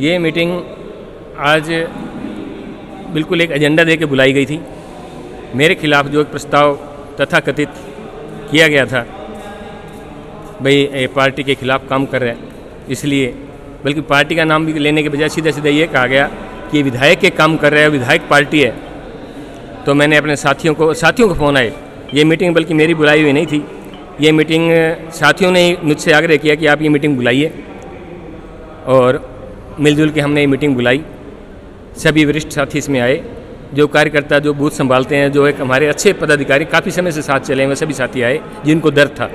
ये मीटिंग आज बिल्कुल एक एजेंडा दे के बुलाई गई थी। मेरे खिलाफ जो एक प्रस्ताव तथाकथित किया गया था, भाई ये पार्टी के खिलाफ काम कर रहा है, इसलिए बल्कि पार्टी का नाम भी लेने के बजाय सीधे सीधे ये कहा गया कि विधायक के काम कर रहे हैं, विधायक पार्टी है। तो मैंने अपने साथियों को फ़ोन आए, ये मीटिंग बल्कि मेरी बुलाई हुई नहीं थी, ये मीटिंग साथियों ने मुझसे आग्रह किया कि आप ये मीटिंग बुलाइए, और मिलजुल के हमने ये मीटिंग बुलाई। सभी वरिष्ठ साथी इसमें आए, जो कार्यकर्ता जो बूथ संभालते हैं, जो एक हमारे अच्छे पदाधिकारी काफ़ी समय से साथ चले हुए सभी साथी आए जिनको डर था।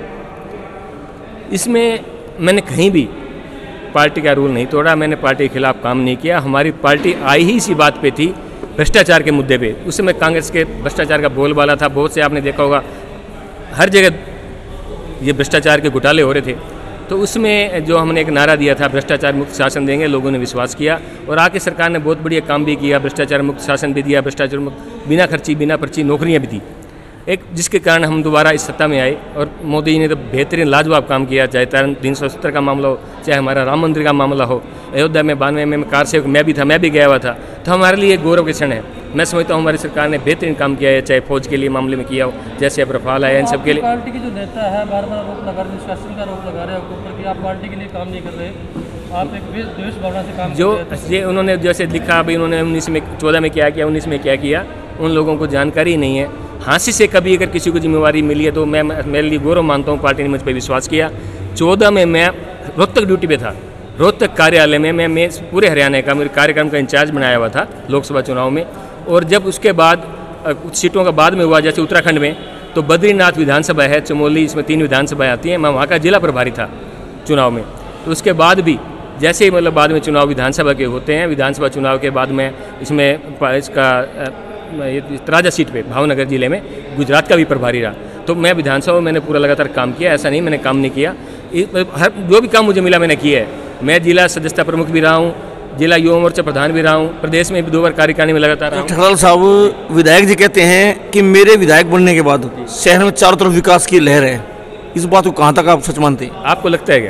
इसमें मैंने कहीं भी पार्टी का रूल नहीं तोड़ा, मैंने पार्टी के खिलाफ काम नहीं किया। हमारी पार्टी आई ही इसी बात पे थी, भ्रष्टाचार के मुद्दे पे। उस समय कांग्रेस के भ्रष्टाचार का बोलबाला था, बहुत से आपने देखा होगा हर जगह ये भ्रष्टाचार के घोटाले हो रहे थे। तो उसमें जो हमने एक नारा दिया था, भ्रष्टाचार मुक्त शासन देंगे, लोगों ने विश्वास किया और आके सरकार ने बहुत बढ़िया काम भी किया, भ्रष्टाचार मुक्त शासन भी दिया, भ्रष्टाचार मुक्त बिना खर्ची बिना पर्ची नौकरियाँ भी दी, एक जिसके कारण हम दोबारा इस सत्ता में आए। और मोदी जी ने तो बेहतरीन लाजवाब काम किया, चाहे 370 का मामला हो, चाहे हमारा राम मंदिर का मामला हो, अयोध्या में 92 में कार सेवक मैं भी गया हुआ था। तो हमारे लिए गौरव के क्षण है। मैं समझता हूँ हमारी सरकार ने बेहतरीन काम किया है, चाहे फौज के लिए मामले में किया हो, जैसे अब रफाल आया, इन सब के लिए। पार्टी के जो नेता है बार बार आरोप लगा रहे, शासन का आरोप लगा रहे हैं आपके ऊपर कि आप पार्टी के लिए काम नहीं कर रहे, आप एक द्वेष भावना से काम जो कर रहे हैं। ये उन्होंने जैसे लिखा, भाई उन्होंने 14 में क्या किया, 19 में क्या किया, उन लोगों को जानकारी ही नहीं है। हाँसी से कभी अगर किसी को जिम्मेवारी मिली है तो मैं मेरे लिए गौरव मानता हूँ, पार्टी ने मुझ पर विश्वास किया। 14 में मैं रोहतक ड्यूटी पे था, रोहतक कार्यालय में मैं पूरे हरियाणा का मेरे कार्यक्रम का इंचार्ज बनाया हुआ था लोकसभा चुनाव में। और जब उसके बाद कुछ सीटों का बाद में हुआ, जैसे उत्तराखंड में, तो बद्रीनाथ विधानसभा है, चमोली, इसमें 3 विधानसभाएँ आती हैं, मैं वहाँ का जिला प्रभारी था चुनाव में। तो उसके बाद भी जैसे ही मतलब बाद में चुनाव विधानसभा के होते हैं, विधानसभा चुनाव के बाद में इसमें इसका तराजा सीट पे भावनगर जिले में गुजरात का भी प्रभारी रहा। तो मैं विधानसभा में मैंने पूरा लगातार काम किया, ऐसा नहीं मैंने काम नहीं किया। हर जो भी काम मुझे मिला मैंने किया है। मैं जिला सदस्यता प्रमुख भी रहा हूँ, जिला युवा मोर्चा प्रधान भी रहा हूँ, प्रदेश में भी 2 बार कार्यकारिणी में लगातार रहा हूँ। ठकराल साहब, विधायक जी कहते हैं कि मेरे विधायक बनने के बाद शहर में चारों तरफ विकास की लहर है, इस बात को कहाँ तक आप सच मानते हैं? आपको लगता है क्या?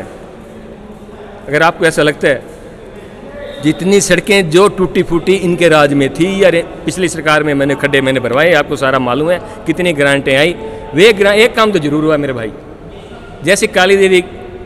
अगर आपको ऐसा लगता है, जितनी सड़कें जो टूटी फूटी इनके राज में थी या पिछली सरकार में मैंने खड्डे भरवाए, आपको सारा मालूम है, कितनी ग्रांटें आई। वे एक काम तो जरूर हुआ मेरे भाई, जैसे काली देवी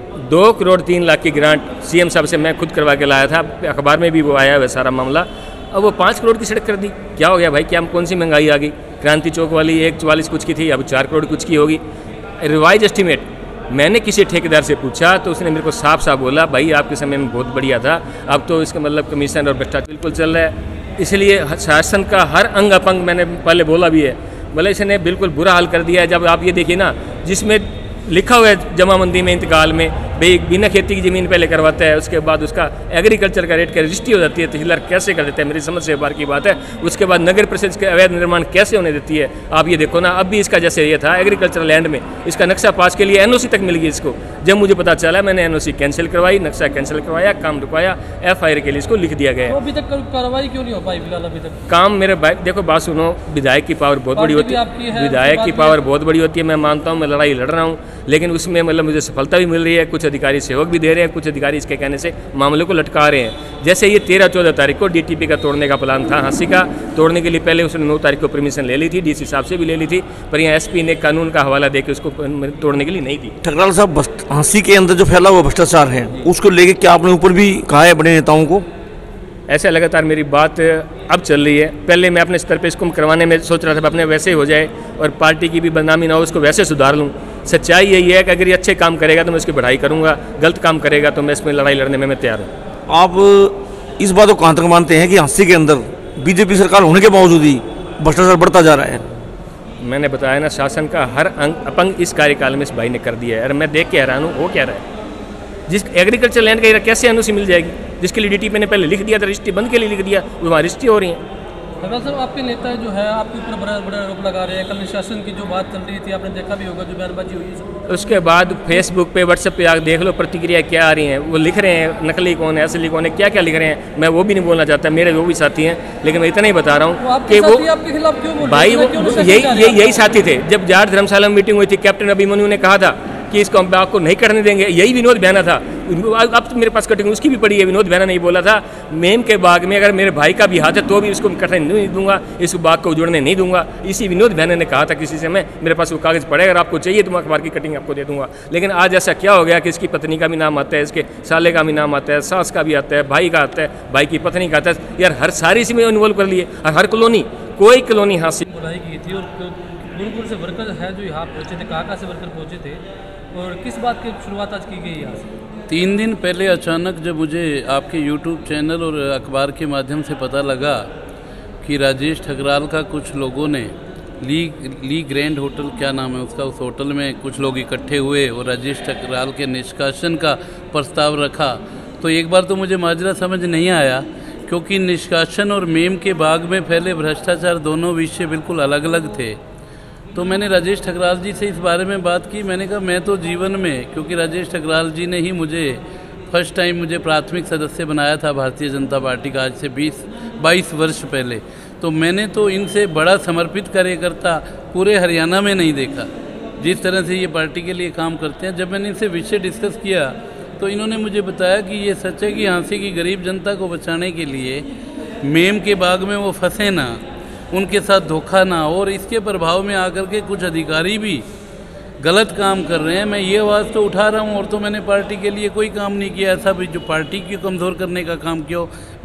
2 करोड़ 3 लाख की ग्रांट सीएम साहब से मैं खुद करवा के लाया था, अखबार में भी वो आया है सारा मामला। अब वो 5 करोड़ की सड़क कर दी, क्या हो गया भाई? क्या कौन सी महंगाई आ गई? क्रांति चौक वाली 144 कुछ की थी, अब 4 करोड़ कुछ की होगी। रिवाइज एस्टीमेट मैंने किसी ठेकेदार से पूछा तो उसने मेरे को साफ साफ बोला, भाई आपके समय में बहुत बढ़िया था, अब तो इसका मतलब कमीशन और भ्रष्टाचार बिल्कुल चल रहा है। इसलिए शासन का हर अंग अपंग, मैंने पहले बोला भी है, बोले इसने बिल्कुल बुरा हाल कर दिया है। जब आप ये देखिए ना, जिसमें लिखा हुआ है जमाबंदी में इंतकाल में, भाई बिना खेती की ज़मीन पहले करवाता है, उसके बाद उसका एग्रीकल्चर का रेट का रजिस्ट्री हो जाती है, तहसीलदार कैसे कर देता है? मेरी समझ से बार की बात है। उसके बाद नगर परिषद के अवैध निर्माण कैसे होने देती है? आप ये देखो ना, अब भी इसका जैसे ये था एग्रीकल्चर लैंड में, इसका नक्शा पास के लिए एनओसी तक मिल गई इसको। जब मुझे पता चला, मैंने एनओसी कैंसिल करवाई, नक्शा कैंसिल करवाया, काम रुकवाया, FIR के लिए इसको लिख दिया गया। अभी तक कार्रवाई क्यों नहीं हो पाई फिलहाल अभी तक? काम मेरे भाई, देखो बात सुनो, विधायक की पावर बहुत बड़ी होती है, विधायक की पावर बहुत बड़ी होती है। मैं मानता हूँ मैं लड़ाई लड़ रहा हूँ, लेकिन उसमें मतलब मुझे सफलता भी मिल रही है, कुछ अधिकारी सहयोग भी दे रहे हैं, कुछ अधिकारी इसके कहने से मामले को लटका रहे हैं। जैसे ये 13-14 तारीख को DTP का तोड़ने का प्लान था, हाँसी का तोड़ने के लिए पहले उसने 9 तारीख को परमिशन ले ली थी, DC साहब से भी ले ली थी, पर यहाँ SP ने कानून का हवाला देकर उसको तोड़ने के लिए नहीं दी। ठकराल साहब, हाँसी के अंदर जो फैला हुआ भ्रष्टाचार है, उसको लेके क्या आपने ऊपर भी कहा है बड़े नेताओं को? ऐसे लगातार मेरी बात अब चल रही है। पहले मैं अपने स्तर पे इसको करवाने में सोच रहा था, अपने वैसे ही हो जाए और पार्टी की भी बदनामी ना हो, उसको वैसे सुधार लूँ। सच्चाई यही है कि अगर ये अच्छे काम करेगा तो मैं उसकी बढ़ाई करूँगा, गलत काम करेगा तो मैं इसमें लड़ाई लड़ने में मैं तैयार हूँ। आप इस बात को कहाँ तक मानते हैं कि हाँसी के अंदर BJP सरकार होने के बावजूद ही भ्रष्टाचार बढ़ता जा रहा है? मैंने बताया ना, शासन का हर अंग अपंग इस कार्यकाल में इस भाई ने कर दिया है। अरे मैं देख के हैरान हूँ, वो क्या रहा है? जिस एग्रीकल्चर लैंड का कैसे एनओसी मिल जाएगी, जिसके लिए DTP ने पहले लिख दिया था, रजिस्ट्री बंद के लिए लिख दिया, वो वहाँ रजिस्ट्री हो रही है। सर, आपके नेता जो है आपके ऊपर बड़ा आरोप लगा रहे हैं। कल शासन की जो बात चल रही थी, आपने देखा भी होगा, जो बयानबाजी हुई है। उसके बाद फेसबुक पे, व्हाट्सएप पे आप देख लो प्रतिक्रिया क्या आ रही हैं। वो लिख रहे हैं नकली कौन है, असली कौन है, क्या क्या लिख रहे हैं, मैं वो भी नहीं बोलना चाहता, मेरे वो भी साथी हैं, लेकिन मैं इतना ही बता रहा हूँ कि वो आपके खिलाफ क्यों बोल भाई वो यही साथी थे। जब जाट धर्मशाला में मीटिंग हुई थी, कैप्टन अभिमन्यु ने कहा था कि इसको हम बाग को नहीं कटने देंगे, यही विनोद बयाना था। अब तो मेरे पास कटिंग उसकी भी पड़ी है, विनोद बयाना नहीं बोला था मेम के बाग में अगर मेरे भाई का भी हाथ है तो भी उसको कटने नहीं दूंगा, इस बाग को उजड़ने नहीं दूंगा। इसी विनोद बयाना ने कहा था किसी से, मैं मेरे पास वो कागज़ पड़े, अगर आपको चाहिए तो मैं अखबार की कटिंग आपको दे दूंगा। लेकिन आज ऐसा क्या हो गया कि इसकी पत्नी का भी नाम आता है, इसके साले का भी नाम आता है, सास का भी आता है, भाई का आता है, भाई की पत्नी का आता है। यार हर सारी इसी में इन्वॉल्व कर लिए, और हर कॉलोनी कोई कॉलोनी हासिल बुलाई की थी। और गुरुकुल से वर्कर है जो यहाँ पहुँचे थे, कहाँ से वर्कर पहुँचे थे और किस बात की शुरुआत आज की गई यहाँ से? 3 दिन पहले अचानक जब मुझे आपके YouTube चैनल और अखबार के माध्यम से पता लगा कि राजेश ठकराल का कुछ लोगों ने ली ग्रैंड होटल, क्या नाम है उसका, उस होटल में कुछ लोग इकट्ठे हुए और राजेश ठकराल के निष्कासन का प्रस्ताव रखा, तो एक बार तो मुझे माजरा समझ नहीं आया, क्योंकि निष्कासन और मेम के बाग में फैले भ्रष्टाचार दोनों विषय बिल्कुल अलग अलग थे। तो मैंने राजेश ठकराल जी से इस बारे में बात की। मैंने कहा मैं तो जीवन में, क्योंकि राजेश ठकराल जी ने ही मुझे फर्स्ट टाइम मुझे प्राथमिक सदस्य बनाया था भारतीय जनता पार्टी का, आज से 22 वर्ष पहले, तो मैंने तो इनसे बड़ा समर्पित कार्यकर्ता पूरे हरियाणा में नहीं देखा जिस तरह से ये पार्टी के लिए काम करते हैं। जब मैंने इनसे विषय डिस्कस किया तो इन्होंने मुझे बताया कि ये सच है कि झांसी की गरीब जनता को बचाने के लिए मेम के बाग में वो फंसे ना, उनके साथ धोखा ना, और इसके प्रभाव में आकर के कुछ अधिकारी भी गलत काम कर रहे हैं। मैं ये आवाज़ तो उठा रहा हूँ, और तो मैंने पार्टी के लिए कोई काम नहीं किया ऐसा भी जो पार्टी को कमज़ोर करने का काम किया।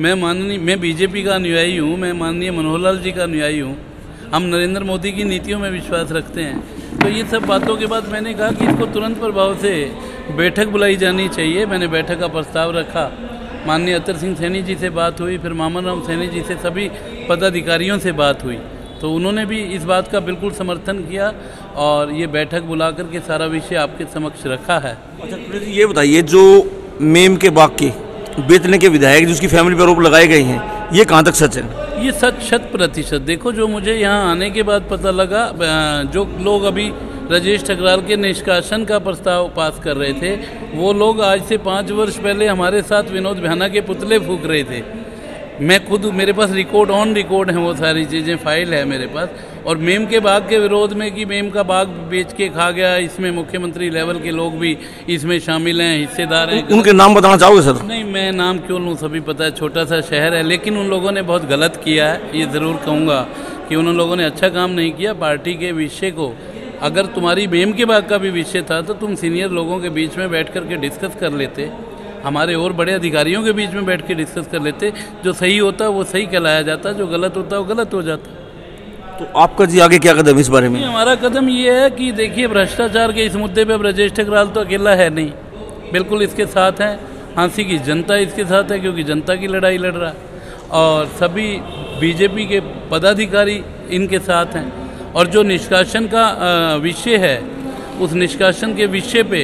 मैं बीजेपी का अनुयायी हूँ, मैं माननीय मनोहर लाल जी का अनुयायी हूँ, हम नरेंद्र मोदी की नीतियों में विश्वास रखते हैं। तो ये सब बातों के बाद मैंने कहा कि इसको तुरंत प्रभाव से बैठक बुलाई जानी चाहिए। मैंने बैठक का प्रस्ताव रखा, माननीय अतर सिंह सैनी जी से बात हुई, फिर मामन राम सैनी जी से, सभी पदाधिकारियों से बात हुई, तो उन्होंने भी इस बात का बिल्कुल समर्थन किया और ये बैठक बुला करके सारा विषय आपके समक्ष रखा है। अच्छा ये बताइए, जो मेम के बाग के बेचने के विधायक जिसकी फैमिली पर आरोप लगाए गए हैं, ये कहाँ तक सच है? ये सच 100%। देखो, जो मुझे यहाँ आने के बाद पता लगा, जो लोग अभी राजेश ठकराल के निष्कासन का प्रस्ताव पास कर रहे थे, वो लोग आज से 5 वर्ष पहले हमारे साथ विनोद बयाना के पुतले फूंक रहे थे। मैं खुद, मेरे पास ऑन रिकॉर्ड है, वो सारी चीज़ें, फाइल है मेरे पास। और मेम के बाग के विरोध में कि मेम का बाग बेच के खा गया, इसमें मुख्यमंत्री लेवल के लोग भी इसमें शामिल हैं, हिस्सेदार हैं। उनके नाम बताना चाहोगे सर? नहीं, मैं नाम क्यों लूँ, सभी पता है, छोटा सा शहर है, लेकिन उन लोगों ने बहुत गलत किया है, ये ज़रूर कहूँगा कि उन लोगों ने अच्छा काम नहीं किया। पार्टी के विषय को, अगर तुम्हारी मेम के बाग का भी विषय था तो तुम सीनियर लोगों के बीच में बैठ करके डिस्कस कर लेते, हमारे और बड़े अधिकारियों के बीच में बैठ के डिस्कस कर लेते। जो सही होता वो सही कहलाया जाता, जो गलत होता वो गलत हो जाता। तो आपका जी आगे क्या कदम इस बारे में? हमारा कदम ये है कि देखिए, भ्रष्टाचार के इस मुद्दे पे राजेश ठकराल तो अकेला है नहीं, बिल्कुल इसके साथ हैं, झांसी की जनता इसके साथ है, क्योंकि जनता की लड़ाई लड़ रहा है, और सभी बीजेपी के पदाधिकारी इनके साथ हैं। और जो निष्कासन का विषय है, उस निष्कासन के विषय पे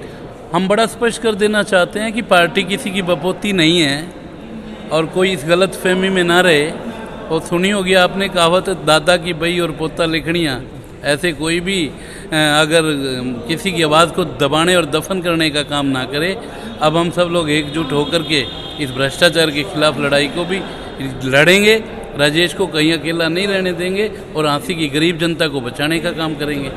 हम बड़ा स्पष्ट कर देना चाहते हैं कि पार्टी किसी की बपोती नहीं है, और कोई इस गलत फहमी में ना रहे। और सुनी होगी आपने कहावत, दादा की बई और पोता लिखड़ियाँ, ऐसे कोई भी अगर किसी की आवाज़ को दबाने और दफन करने का काम ना करे। अब हम सब लोग एकजुट होकर के इस भ्रष्टाचार के खिलाफ लड़ाई को भी लड़ेंगे, राजेश को कहीं अकेला नहीं रहने देंगे, और झांसी की गरीब जनता को बचाने का काम करेंगे।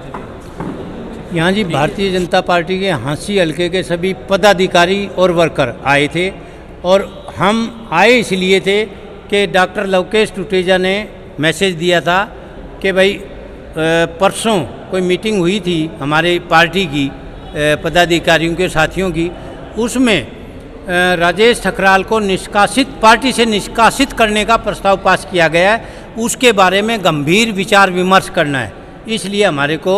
यहाँ जी भारतीय जनता पार्टी के झांसी हल्के के सभी पदाधिकारी और वर्कर आए थे, और हम आए इसलिए थे कि डॉक्टर लवकेश टुटेजा ने मैसेज दिया था कि भाई परसों कोई मीटिंग हुई थी हमारे पार्टी की पदाधिकारियों के साथियों की, उसमें राजेश ठकराल को पार्टी से निष्कासित करने का प्रस्ताव पास किया गया है, उसके बारे में गंभीर विचार विमर्श करना है। इसलिए हमारे को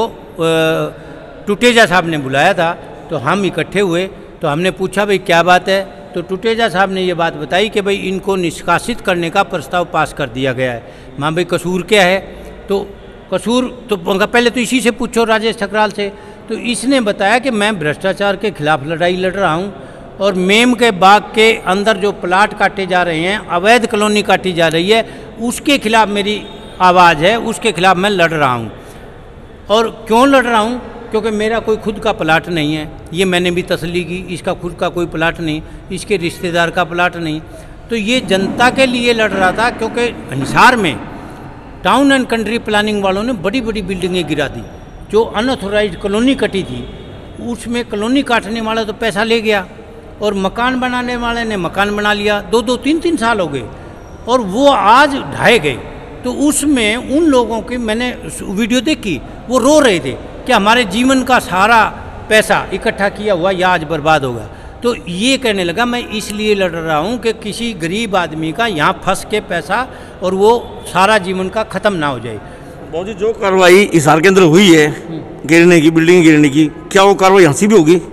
टुटेजा साहब ने बुलाया था, तो हम इकट्ठे हुए, तो हमने पूछा भाई क्या बात है, तो टुटेजा साहब ने ये बात बताई कि भाई इनको निष्कासित करने का प्रस्ताव पास कर दिया गया है। माँ भाई कसूर क्या है, तो कसूर तो पहले तो इसी से पूछो, राजेश ठकराल से। तो इसने बताया कि मैं भ्रष्टाचार के खिलाफ लड़ाई लड़ रहा हूँ, और मेम के बाग के अंदर जो प्लाट काटे जा रहे हैं, अवैध कॉलोनी काटी जा रही है, उसके खिलाफ मेरी आवाज़ है, उसके खिलाफ मैं लड़ रहा हूँ। और क्यों लड़ रहा हूँ? क्योंकि मेरा कोई खुद का प्लाट नहीं है, ये मैंने भी तसल्ली की, इसका खुद का कोई प्लाट नहीं, इसके रिश्तेदार का प्लाट नहीं। तो ये जनता के लिए लड़ रहा था, क्योंकि हिसार में टाउन एंड कंट्री प्लानिंग वालों ने बड़ी बड़ी बिल्डिंगें गिरा दी, जो अनऑथोराइज्ड कॉलोनी कटी थी उसमें कॉलोनी काटने वाला तो पैसा ले गया और मकान बनाने वाले ने मकान बना लिया, 2-2, 3-3 साल हो गए और वो आज ढाए गए। तो उसमें उन लोगों की मैंने वीडियो देखी, वो रो रहे थे कि हमारे जीवन का सारा पैसा इकट्ठा किया हुआ या आज बर्बाद होगा। तो ये कहने लगा मैं इसलिए लड़ रहा हूँ कि किसी गरीब आदमी का यहाँ फंस के पैसा और वो सारा जीवन का ख़त्म ना हो जाए। बहुत जी, जो कार्रवाई हिसार के अंदर हुई है गिरने की, बिल्डिंग गिरने की, क्या वो कार्रवाई यहाँ से भी होगी?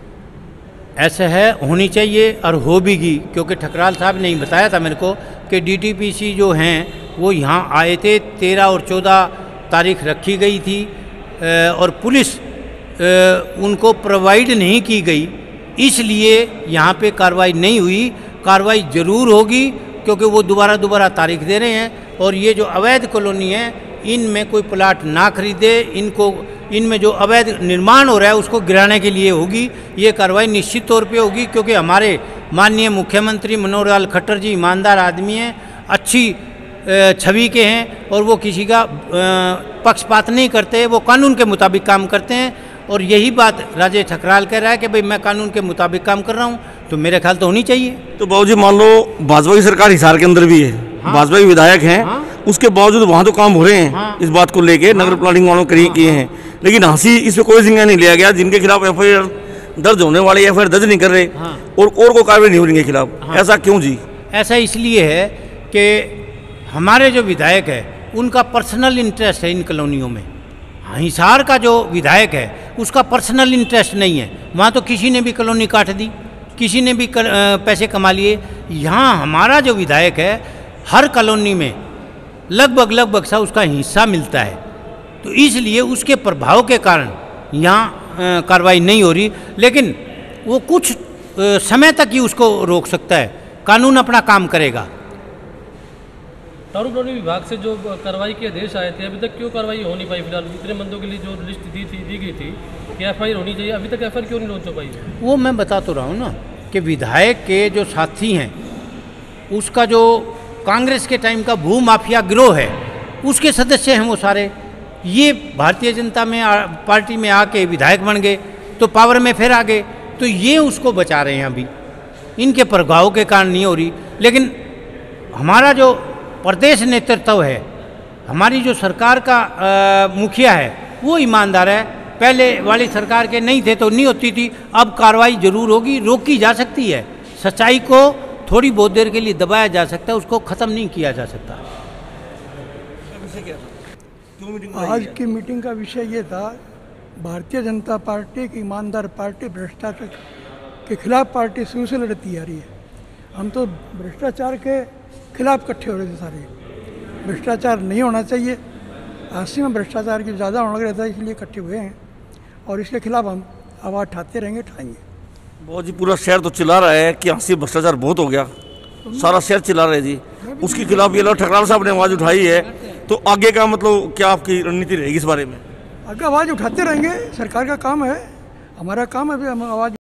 ऐसा है, होनी चाहिए और हो भी गई, क्योंकि ठकराल साहब ने ही बताया था मेरे को कि डीटीपीसी जो हैं वो यहाँ आए थे, 13 और 14 तारीख रखी गई थी और पुलिस उनको प्रोवाइड नहीं की गई, इसलिए यहाँ पे कार्रवाई नहीं हुई। कार्रवाई ज़रूर होगी क्योंकि वो दोबारा तारीख दे रहे हैं। और ये जो अवैध कॉलोनी है इनमें कोई प्लाट ना खरीदे, इनमें जो अवैध निर्माण हो रहा है उसको गिराने के लिए होगी। ये कार्रवाई निश्चित तौर पे होगी क्योंकि हमारे माननीय मुख्यमंत्री मनोहर लाल खट्टर जी ईमानदार आदमी हैं, अच्छी छवि के हैं और वो किसी का पक्षपात नहीं करते, वो कानून के मुताबिक काम करते हैं। और यही बात राजेश ठकराल कह रहा है कि भाई मैं कानून के मुताबिक काम कर रहा हूँ, तो मेरे ख्याल तो होनी चाहिए। तो बाबूजी मान लो भाजपा की सरकार हिसार के अंदर भी है, हाँ? भाजपा के विधायक हैं, हाँ? उसके बावजूद वहाँ तो काम हो रहे हैं, हाँ? इस बात को लेके नगर प्लानिंग वालों किए हैं, लेकिन हाँसी इस पे कोई जिम्मेदारी नहीं लिया गया। जिनके खिलाफ FIR दर्ज होने वाले FIR दर्ज नहीं कर रहे और कोई कार्रवाई नहीं हो रही है खिलाफ, ऐसा क्यों जी? ऐसा इसलिए है कि हमारे जो विधायक है उनका पर्सनल इंटरेस्ट है इन कॉलोनियों में। हिसार का जो विधायक है उसका पर्सनल इंटरेस्ट नहीं है, वहाँ तो किसी ने भी कॉलोनी काट दी, किसी ने भी पैसे कमा लिए। यहाँ हमारा जो विधायक है हर कॉलोनी में लगभग सा उसका हिस्सा मिलता है, तो इसलिए उसके प्रभाव के कारण यहाँ कार्रवाई नहीं हो रही। लेकिन वो कुछ समय तक ही उसको रोक सकता है, कानून अपना काम करेगा। टाउन प्लानिंग विभाग से जो कार्रवाई के आदेश आए थे, अभी तक क्यों कार्रवाई हो नहीं पाई? फिलहाल इतने बंदों के लिए जो लिस्ट दी गई थी कि FIR होनी चाहिए, अभी तक FIR क्यों नहीं लॉन्च हो पाई? वो मैं बता तो रहा हूँ ना कि विधायक के जो साथी हैं उसका जो कांग्रेस के टाइम का भू माफिया गिरोह है उसके सदस्य हैं वो सारे, ये भारतीय जनता पार्टी में आके विधायक बन गए तो पावर में फिर आ गए, तो ये उसको बचा रहे हैं। अभी इनके प्रभाव के कारण नहीं हो रही। लेकिन हमारा जो प्रदेश नेतृत्व है, हमारी जो सरकार का मुखिया है वो ईमानदार है। पहले वाली सरकार के नहीं थे तो नहीं होती थी, अब कार्रवाई जरूर होगी, रोकी जा सकती है। सच्चाई को थोड़ी बहुत देर के लिए दबाया जा सकता है, उसको ख़त्म नहीं किया जा सकता। आज की मीटिंग का विषय ये था, भारतीय जनता पार्टी एक ईमानदार पार्टी, भ्रष्टाचार के खिलाफ पार्टी शुरू से लड़ती आ रही है। हम तो भ्रष्टाचार के खिलाफ इकट्ठे हो रहे थे सारे। भ्रष्टाचार नहीं होना चाहिए, हांसी में भ्रष्टाचार की ज़्यादा होने लगा था, इसलिए इकट्ठे हुए हैं और इसके खिलाफ हम आवाज़ उठाते रहेंगे, उठाएंगे। बहुत जी, पूरा शहर तो चिल्ला रहा है कि हांसी भ्रष्टाचार बहुत हो गया, सारा शहर चिल्ला रहा है जी। उसके खिलाफ ये लोग ठकराल साहब ने आवाज़ उठाई है, तो आगे का मतलब क्या आपकी रणनीति रहेगी इस बारे में? आगे आवाज़ उठाते रहेंगे, सरकार का काम है, हमारा काम है भी हम आवाज़